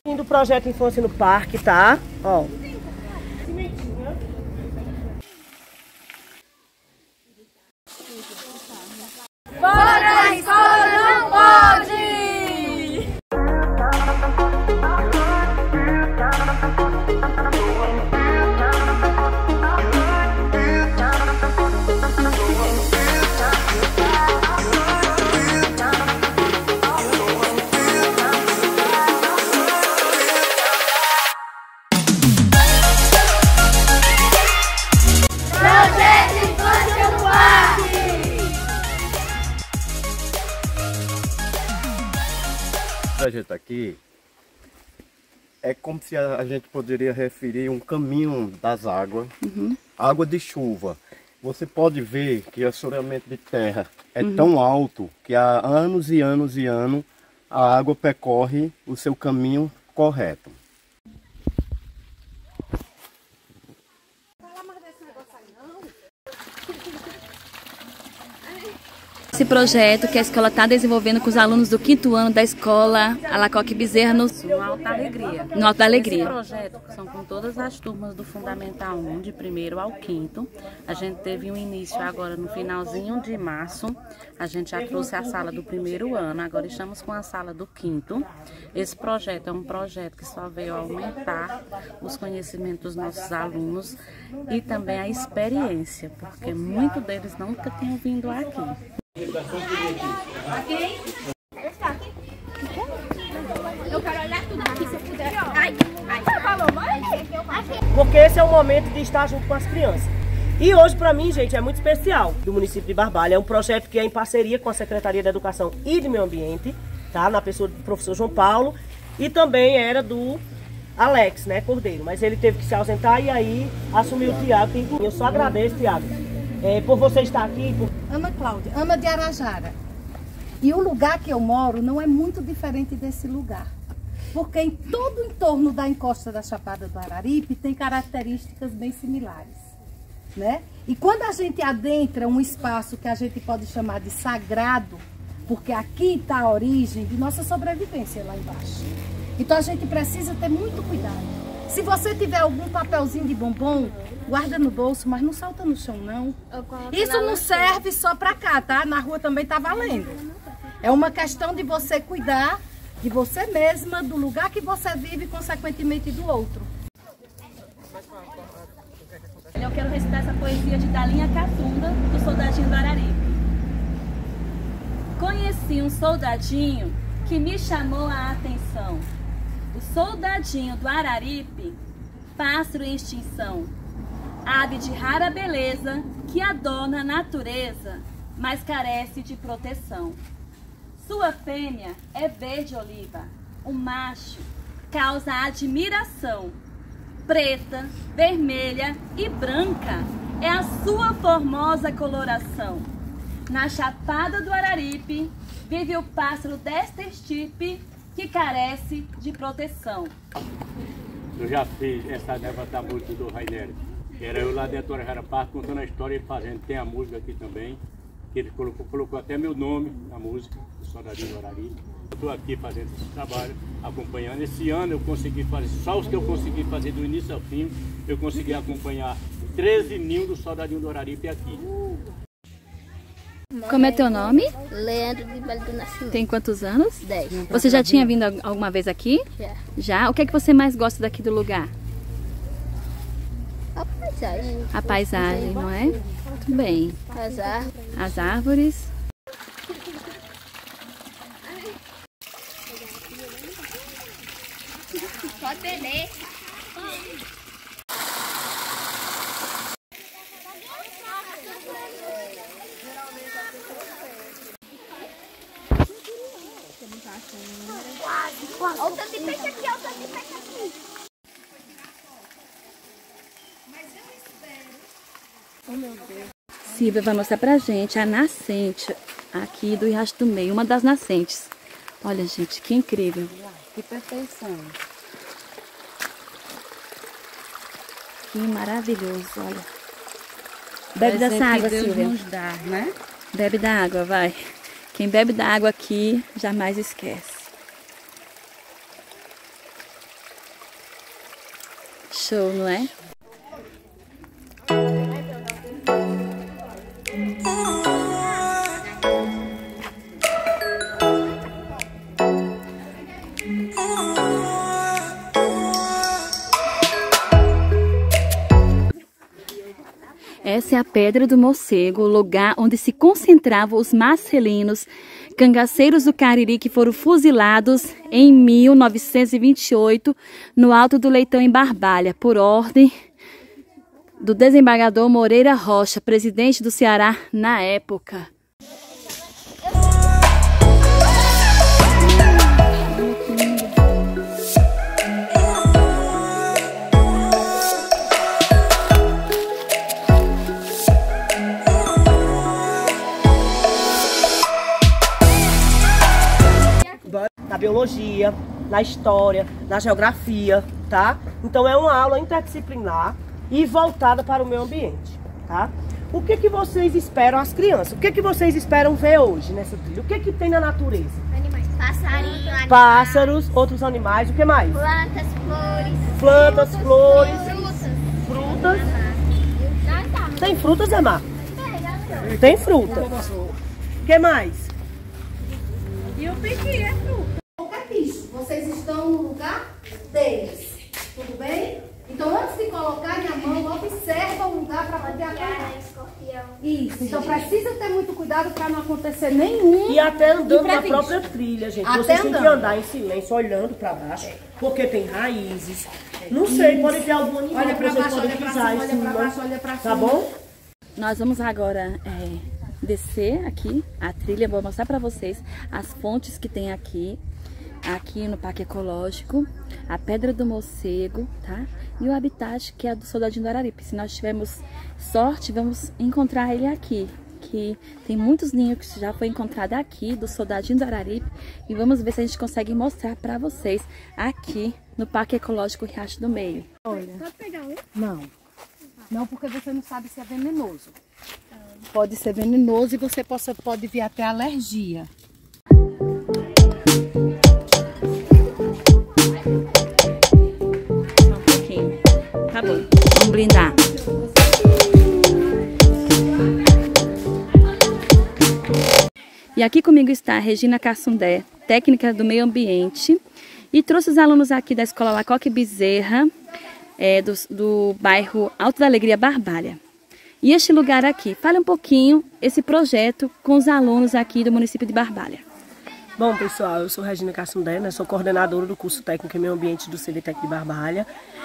Do projeto Infância no Parque, tá? Ó. Fora a escola não pode! A gente aqui é como se a gente poderia referir um caminho das águas, água de chuva. Você pode ver que o assoreamento de terra é tão alto que há anos e anos e anos a água percorre o seu caminho correto. Esse projeto que a escola está desenvolvendo com os alunos do 5º ano da escola Alacoque Bezerra no Alto da Alegria. No Alto da Alegria. Esse projeto são com todas as turmas do Fundamental 1, de 1º ao 5º. A gente teve um início agora no finalzinho de março. A gente já trouxe a sala do 1º ano, agora estamos com a sala do 5º. Esse projeto é um projeto que só veio aumentar os conhecimentos dos nossos alunos e também a experiência, porque muitos deles nunca tinham vindo aqui. Eu quero olhar tudo aqui, se eu puder. Ai, você falou, mãe? Porque esse é o momento de estar junto com as crianças. E hoje, para mim, gente, é muito especial do município de Barbalha. É um projeto que é em parceria com a Secretaria da Educação e de Meio Ambiente, tá? Na pessoa do professor João Paulo. E também era do Alex, né, Cordeiro. Mas ele teve que se ausentar e aí assumiu o Tiago. Eu só agradeço, Tiago, por você estar aqui. Ana Cláudia, Ana de Arajara. E o lugar que eu moro não é muito diferente desse lugar. Porque em todo o entorno da encosta da Chapada do Araripe tem características bem similares, né? E quando a gente adentra um espaço que a gente pode chamar de sagrado, porque aqui está a origem de nossa sobrevivência lá embaixo. Então a gente precisa ter muito cuidado. Se você tiver algum papelzinho de bombom, guarda no bolso, mas não salta no chão, não. Isso não serve só para cá, tá? Na rua também tá valendo. É uma questão de você cuidar de você mesma, do lugar que você vive e, consequentemente, do outro. Eu quero recitar essa poesia de Dalinha Catunda, do Soldadinho do Araripe. Conheci um soldadinho que me chamou a atenção. O soldadinho do Araripe, pássaro em extinção. Ave de rara beleza, que adorna a natureza, mas carece de proteção. Sua fêmea é verde oliva, o macho causa admiração. Preta, vermelha e branca é a sua formosa coloração. Na Chapada do Araripe vive o pássaro desta estirpe que carece de proteção. Eu já fiz essa levantar música do Rainer. Era eu lá dentro do Arajara Parque contando a história e fazendo. Tem a música aqui também, que ele colocou até meu nome na música, o Soldadinho do Araripe. Eu estou aqui fazendo esse trabalho, acompanhando. Esse ano eu consegui fazer, só os que eu consegui fazer do início ao fim, eu consegui acompanhar 13 ninhos do Soldadinho do Araripe aqui. Como é teu nome? Leandro de Vale do Nascimento. Tem quantos anos? 10. Você já tinha vindo alguma vez aqui? Já. Já? O que é que você mais gosta daqui do lugar? A paisagem. A paisagem, não é? Muito bem. As árvores. As árvores. Pode beber. Olha o tanto de peixe aqui, olha o tanto de peixe aqui. Silvia vai mostrar pra gente a nascente aqui do Riacho do Meio, uma das nascentes. Olha, gente, que incrível. Que perfeição. Que maravilhoso, olha. Bebe dessa água, Deus Silvia. nos dá, né? Bebe da água, vai. Quem bebe da água aqui jamais esquece. show, não é? Essa é a Pedra do Morcego, o lugar onde se concentravam os marcelinos, cangaceiros do Cariri que foram fuzilados em 1928 no Alto do Leitão, em Barbalha, por ordem do desembargador Moreira Rocha, presidente do Ceará na época. Na biologia, na história, na geografia, tá? Então é uma aula interdisciplinar e voltada para o meio ambiente, tá? O que que vocês esperam, as crianças? O que que vocês esperam ver hoje nessa trilha? O que que tem na natureza? Animais. Passarinho, animais. Pássaros, outros animais, o que mais? Plantas, flores. Plantas, flores, Frutas. frutas. Tem frutas, Emar? Tem fruta. O que mais? E o piqui é fruta. Qualquer bicho, vocês estão no lugar deles, tudo bem? Então antes de colocarem a mão, observa o lugar para poder agarrar. Isso, então precisa ter muito cuidado para não acontecer nenhum. E até andando na imprevisto. própria trilha, gente. Até Vocês têm que andando. andar em silêncio, olhando para baixo, porque tem raízes. Não sei, pode ter algum animal Olha que para vocês baixo, podem olha para pisar cima, em olha para cima. baixo, olha para cima. Tá bom? Nós vamos agora descer aqui a trilha, vou mostrar para vocês as fontes que tem aqui no Parque Ecológico, a Pedra do Morcego, tá? E o habitat que é do Soldadinho do Araripe. Se nós tivermos sorte, vamos encontrar ele aqui, que tem muitos ninhos que já foi encontrado aqui do Soldadinho do Araripe, e vamos ver se a gente consegue mostrar para vocês aqui no Parque Ecológico Riacho do Meio. Olha. Pode pegar um? Não. Não, porque você não sabe se é venenoso. Pode ser venenoso e você pode vir até alergia. Só um pouquinho. Tá bom. Vamos brindar. E aqui comigo está a Regina Cassundé, técnica do meio ambiente, e trouxe os alunos aqui da Escola Lacoque Bezerra, do bairro Alto da Alegria, Barbalha. E este lugar aqui, fale um pouquinho esse projeto com os alunos aqui do município de Barbalha. Bom, pessoal, eu sou Regina Cassundé, né? Sou coordenadora do curso técnico em meio ambiente do CDTEC de Barbalha.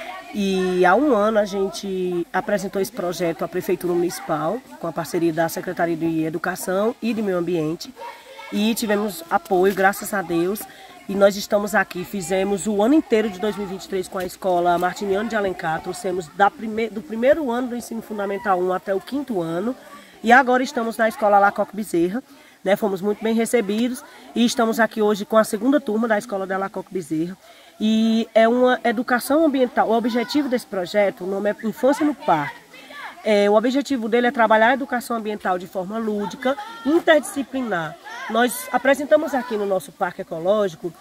E há um ano a gente apresentou esse projeto à Prefeitura Municipal, com a parceria da Secretaria de Educação e de Meio Ambiente. E tivemos apoio, graças a Deus. E nós estamos aqui, fizemos o ano inteiro de 2023 com a Escola Martiniano de Alencar. Trouxemos do primeiro ano do ensino fundamental 1 até o 5º ano. E agora estamos na Escola Lacoque Bezerra. Né, fomos muito bem recebidos e estamos aqui hoje com a segunda turma da Escola da Lacoque Bezerra. E é uma educação ambiental. O objetivo desse projeto, o nome é Infância no Parque. O objetivo dele é trabalhar a educação ambiental de forma lúdica, interdisciplinar. Nós apresentamos aqui no nosso parque ecológico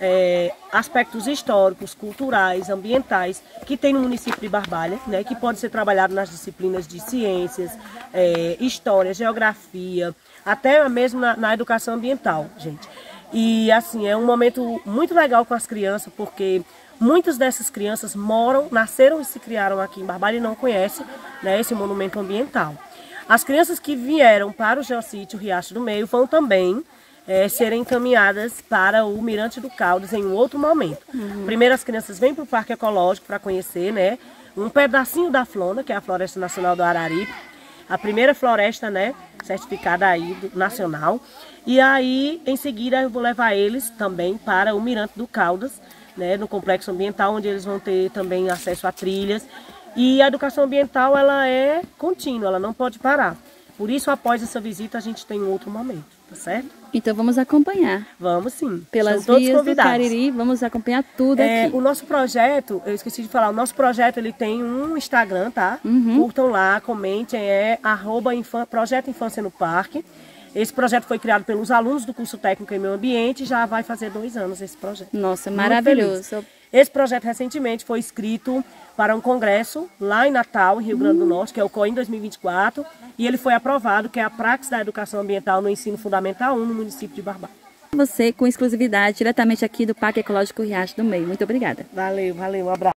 aspectos históricos, culturais, ambientais que tem no município de Barbalha, né, que pode ser trabalhado nas disciplinas de ciências, história, geografia, até mesmo na educação ambiental, gente. E assim, é um momento muito legal com as crianças, porque muitas dessas crianças nasceram e se criaram aqui em Barbalha e não conhecem, né, esse monumento ambiental. As crianças que vieram para o Geossítio Riacho do Meio vão também serem encaminhadas para o Mirante do Caldas em um outro momento. Primeiro as crianças vêm para o Parque Ecológico para conhecer, né, um pedacinho da Flona, que é a Floresta Nacional do Araripe, a primeira floresta, né, certificada aí nacional. E aí, em seguida, eu vou levar eles também para o Mirante do Caldas, né, no complexo ambiental, onde eles vão ter também acesso a trilhas. E a educação ambiental, ela é contínua, ela não pode parar. Por isso, após essa visita, a gente tem um outro momento, tá certo? Então vamos acompanhar. Vamos sim. Pelas vias do Cariri, vamos acompanhar tudo aqui. O nosso projeto, eu esqueci de falar, o nosso projeto ele tem um Instagram, tá? Curtam lá, comentem, @Projeto Infância no Parque. Esse projeto foi criado pelos alunos do curso técnico em meio ambiente e já vai fazer 2 anos esse projeto. Nossa, Muito maravilhoso. feliz. Esse projeto recentemente foi inscrito para um congresso lá em Natal, em Rio Grande do Norte, que é o COIN 2024, e ele foi aprovado, que é a Praxis da Educação Ambiental no Ensino Fundamental 1 no município de Barbalha. Você com exclusividade diretamente aqui do Parque Ecológico Riacho do Meio. Muito obrigada. Valeu, um abraço.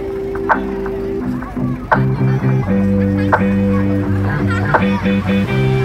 Thank you.